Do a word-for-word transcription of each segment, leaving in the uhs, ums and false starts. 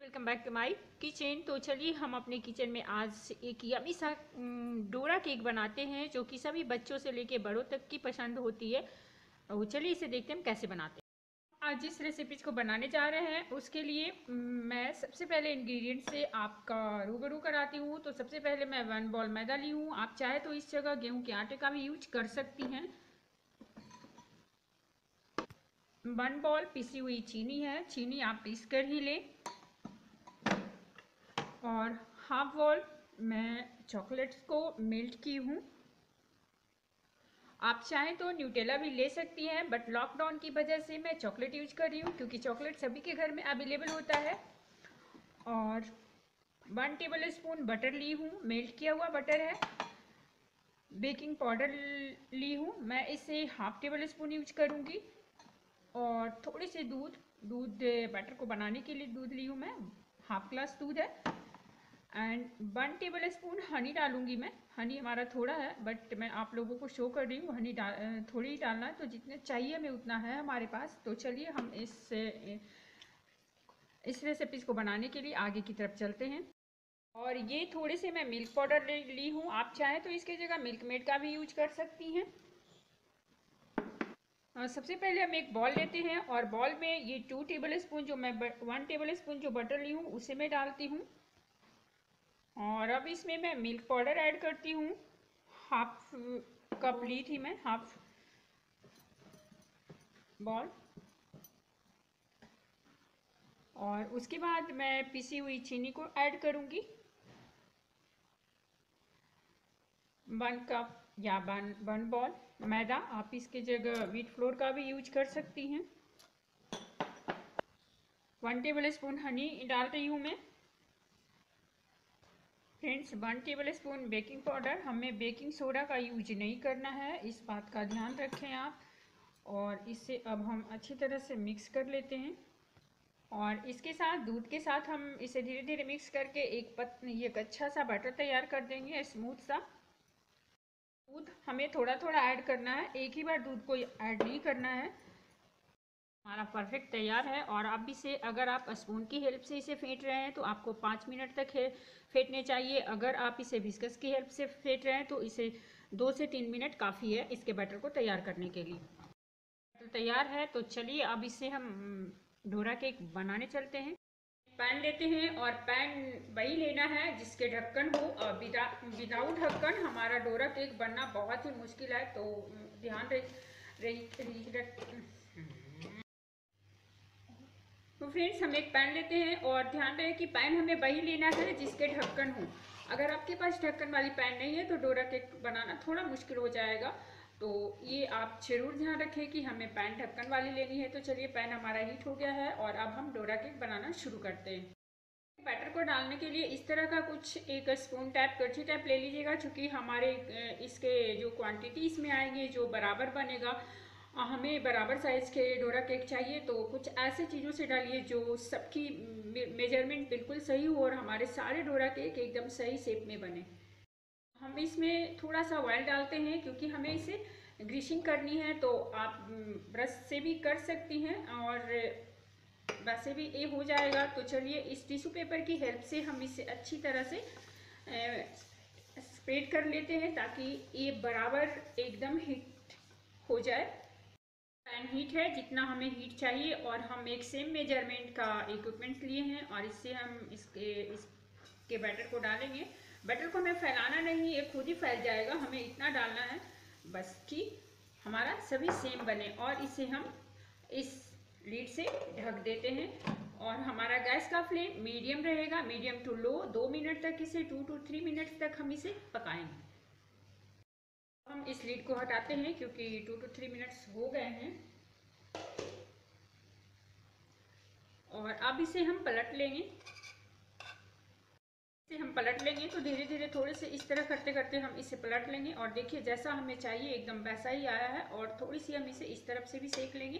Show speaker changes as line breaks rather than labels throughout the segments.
Welcome back to my kitchen. तो चलिए हम अपने किचन में आज एक यमी सा डोरा केक बनाते हैं जो कि सभी बच्चों से लेके बड़ों तक की पसंद होती है। तो चलिए इसे देखते हैं हम कैसे बनाते हैं। आज जिस रेसिपीज को बनाने जा रहे हैं उसके लिए मैं सबसे पहले इंग्रेडिएंट से आपका रूबरू कराती हूँ। तो सबसे पहले मैं वन बॉल मैदा ली हूँ। आप चाहे तो इस जगह गेहूँ के आटे का भी यूज कर सकती हैं। वन बॉल पिसी हुई चीनी है, चीनी आप पीस कर ही लें। और हाफ बॉल मैं चॉकलेट्स को मेल्ट की हूँ। आप चाहें तो न्यूटेला भी ले सकती हैं, बट लॉकडाउन की वजह से मैं चॉकलेट यूज कर रही हूँ क्योंकि चॉकलेट सभी के घर में अवेलेबल होता है। और वन टेबल स्पून बटर ली हूँ, मेल्ट किया हुआ बटर है। बेकिंग पाउडर ली हूँ, मैं इसे हाफ टेबल स्पून यूज करूँगी। और थोड़ी सी दूध दूध बटर को बनाने के लिए दूध ली हूँ मैं, हाफ ग्लास दूध है। And one tablespoon honey डालूंगी मैं। हनी हमारा थोड़ा है बट मैं आप लोगों को शो कर रही हूँ। हनी डाल थोड़ी ही डालना है, तो जितने चाहिए हमें उतना है हमारे पास। तो चलिए हम इस इस रेसिपी को बनाने के लिए आगे की तरफ चलते हैं। और ये थोड़े से मैं मिल्क पाउडर ली हूँ, आप चाहें तो इसके जगह मिल्क मेड का भी यूज कर सकती हैं। सबसे पहले हम एक बॉल लेते हैं और बॉल में ये टू टेबल स्पून जो मैं वन टेबल स्पून जो बटर ली हूँ उसे मैं डालती हूँ। और अब इसमें मैं मिल्क पाउडर ऐड करती हूँ। हाफ कप ली थी मैं, हाफ बॉल। और उसके बाद मैं पिसी हुई चीनी को ऐड करूँगी। वन कप या वन वन बॉल मैदा, आप इसके जगह व्हीट फ्लोर का भी यूज कर सकती हैं। वन टेबल स्पून हनी डाल रही हूँ मैं। Friends, one tablespoon baking powder, हमें बेकिंग सोडा का यूज नहीं करना है, इस बात का ध्यान रखें आप। और इसे अब हम अच्छी तरह से मिक्स कर लेते हैं। और इसके साथ दूध के साथ हम इसे धीरे धीरे मिक्स करके एक पत ये एक अच्छा सा बैटर तैयार कर देंगे, स्मूथ सा। दूध हमें थोड़ा थोड़ा ऐड करना है, एक ही बार दूध को ऐड नहीं करना है। हमारा परफेक्ट तैयार है। और अब इसे अगर आप स्पून की हेल्प से इसे फेंट रहे हैं तो आपको पाँच मिनट तक फेंटने चाहिए। अगर आप इसे विस्कस की हेल्प से फेंट रहे हैं तो इसे दो से तीन मिनट काफ़ी है इसके बैटर को तैयार करने के लिए। बैटर तैयार है, तो चलिए अब इसे हम डोरा केक बनाने चलते हैं। पैन लेते हैं और पैन वही लेना है जिसके ढक्कन हो, और विदा विदाउट ढक्कन हमारा डोरा केक बनना बहुत ही मुश्किल है। तो ध्यान रही तो फ्रेंड्स, हम एक पैन लेते हैं और ध्यान रहे कि पैन हमें वही लेना है जिसके ढक्कन हो। अगर आपके पास ढक्कन वाली पैन नहीं है तो डोरा केक बनाना थोड़ा मुश्किल हो जाएगा। तो ये आप जरूर ध्यान रखें कि हमें पैन ढक्कन वाली लेनी है। तो चलिए, पैन हमारा हीट हो गया है और अब हम डोरा केक बनाना शुरू करते हैं। बैटर को डालने के लिए इस तरह का कुछ एक स्पून टाइप कच्ची टाइप ले लीजिएगा, चूँकि हमारे इसके जो क्वांटिटी इसमें आएंगे जो बराबर बनेगा, हमें बराबर साइज़ के डोरा केक चाहिए। तो कुछ ऐसे चीज़ों से डालिए जो सबकी मेजरमेंट बिल्कुल सही हो और हमारे सारे डोरा केक एकदम सही शेप में बने। हम इसमें थोड़ा सा ऑयल डालते हैं क्योंकि हमें इसे ग्रीसिंग करनी है। तो आप ब्रश से भी कर सकती हैं और वैसे भी ये हो जाएगा। तो चलिए, इस टिश्यू पेपर की हेल्प से हम इसे अच्छी तरह से स्प्रेड कर लेते हैं ताकि ये बराबर एकदम हीट हो जाए। पैन हीट है, जितना हमें हीट चाहिए, और हम एक सेम मेजरमेंट का इक्विपमेंट लिए हैं और इससे हम इसके इसके बैटर को डालेंगे। बैटर को हमें फैलाना नहीं, ये खुद ही फैल जाएगा। हमें इतना डालना है बस कि हमारा सभी सेम बने। और इसे हम इस लीड से ढक देते हैं और हमारा गैस का फ्लेम मीडियम रहेगा, मीडियम टू लो। दो मिनट तक इसे टू टू थ्री मिनट्स तक हम इसे पकाएंगे। हम इस लीड को हटाते हैं क्योंकि टू टू थ्री मिनट्स हो गए हैं। और अब इसे हम पलट लेंगे। इसे हम पलट लेंगे तो धीरे धीरे थोड़े से इस तरह करते करते हम इसे पलट लेंगे। और देखिए, जैसा हमें चाहिए एकदम वैसा ही आया है। और थोड़ी सी हम इसे इस तरफ से भी सेक लेंगे।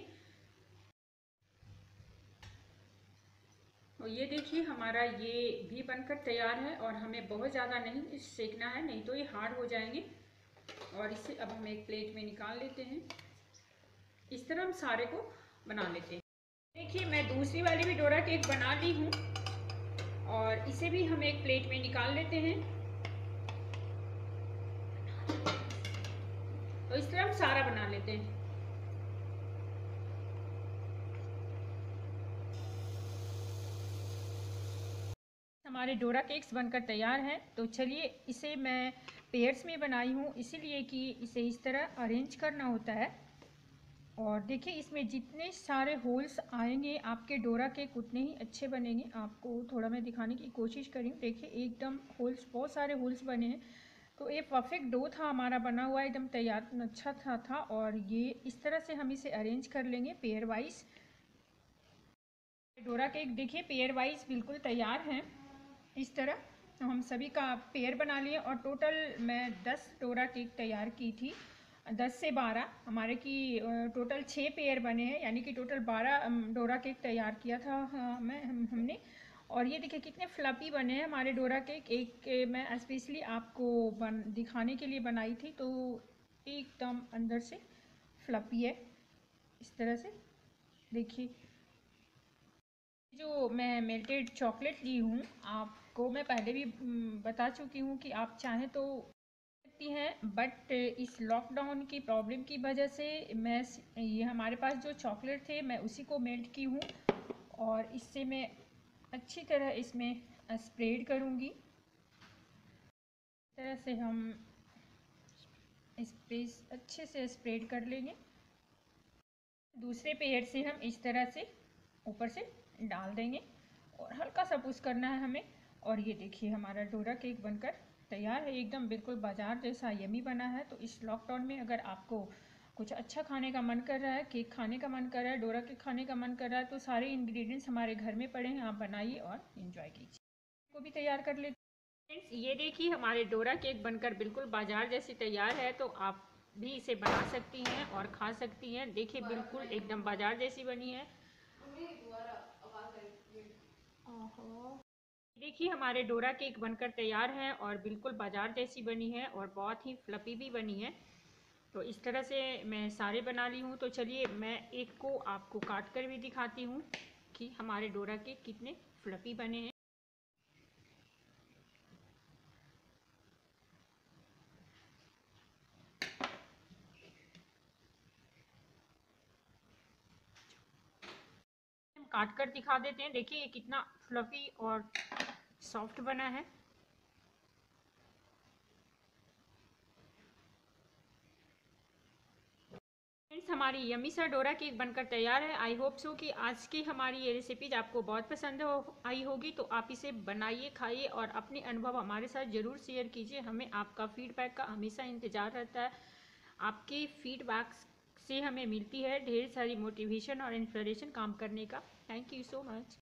और ये देखिए, हमारा ये भी बनकर तैयार है। और हमें बहुत ज़्यादा नहीं सेकना है, नहीं तो ये हार्ड हो जाएंगे। और इसे अब हम एक प्लेट में निकाल लेते हैं। इस तरह हम सारे को बना लेते हैं। देखिए, मैं दूसरी वाली भी डोरा केक बना ली हूँ। और इसे भी हम एक प्लेट में निकाल लेते हैं। तो इस तरह हम सारा बना लेते हैं। हमारे डोरा केक्स बनकर तैयार हैं। तो चलिए, इसे मैं पेयर्स में बनाई हूँ, इसीलिए कि इसे इस तरह अरेंज करना होता है। और देखिए, इसमें जितने सारे होल्स आएंगे आपके डोरा केक उतने ही अच्छे बनेंगे। आपको थोड़ा मैं दिखाने की कोशिश करी हूँ। देखिए, एकदम होल्स, बहुत सारे होल्स बने हैं। तो ये परफेक्ट डो था हमारा बना हुआ, एकदम तैयार, अच्छा था था और ये इस तरह से हम इसे अरेंज कर लेंगे पेयर वाइज। डोरा केक देखिए पेयर वाइज बिल्कुल तैयार हैं। इस तरह तो हम सभी का पेयर बना लिए और टोटल मैं दस डोरा केक तैयार की थी। दस से बारह हमारे की टोटल छः पेयर बने हैं, यानी कि टोटल बारह डोरा केक तैयार किया था हाँ, मैं हम, हमने। और ये देखिए कितने फ्लपी बने हैं हमारे डोरा केक। एक मैं स्पेशली आपको बन दिखाने के लिए बनाई थी, तो एकदम अंदर से फ्लपी है इस तरह से। देखिए, जो मैं मेल्टेड चॉकलेट ली हूँ, आपको मैं पहले भी बता चुकी हूँ कि आप चाहें तो सकती हैं, बट इस लॉकडाउन की प्रॉब्लम की वजह से मैं ये हमारे पास जो चॉकलेट थे मैं उसी को मेल्ट की हूँ और इससे मैं अच्छी तरह इसमें स्प्रेड करूँगी। इस तरह से हम इस पे अच्छे से स्प्रेड कर लेंगे। दूसरे पेयर से हम इस तरह से ऊपर से डाल देंगे और हल्का सा पुश करना है हमें। और ये देखिए हमारा डोरा केक बनकर तैयार है, एकदम बिल्कुल बाजार जैसा यमी बना है। तो इस लॉकडाउन में अगर आपको कुछ अच्छा खाने का मन कर रहा है, केक खाने का मन कर रहा है, डोरा केक खाने का मन कर रहा है, तो सारे इंग्रेडिएंट्स हमारे घर में पड़े हैं, आप बनाइए और एंजॉय कीजिए। को भी तैयार कर लेते फ्रेंड्स। ये देखिए हमारे डोरा केक बनकर बिल्कुल बाजार जैसी तैयार है। तो आप भी इसे बना सकती हैं और खा सकती हैं। देखिए बिल्कुल एकदम बाजार जैसी बनी है। देखिए हमारे डोरा केक बनकर तैयार है और बिल्कुल बाजार जैसी बनी है और बहुत ही फ्लपी भी बनी है। तो इस तरह से मैं सारे बना ली हूँ। तो चलिए मैं एक को आपको काट कर भी दिखाती हूँ कि हमारे डोरा केक कितने फ्लपी बने हैं। हम काट कर दिखा देते हैं। देखिए ये कितना फ्लफी और सॉफ्ट बना है। फ्रेंड्स हमारी यमी सा डोरा केक बनकर तैयार है। आई होप सो कि आज की हमारी ये रेसिपीज आपको बहुत पसंद हो आई होगी। तो आप इसे बनाइए, खाइए और अपने अनुभव हमारे साथ ज़रूर शेयर कीजिए। हमें आपका फीडबैक का हमेशा इंतज़ार रहता है। आपकी फीडबैक से हमें मिलती है ढेर सारी मोटिवेशन और इंस्पिरेशन काम करने का। Thank you so much.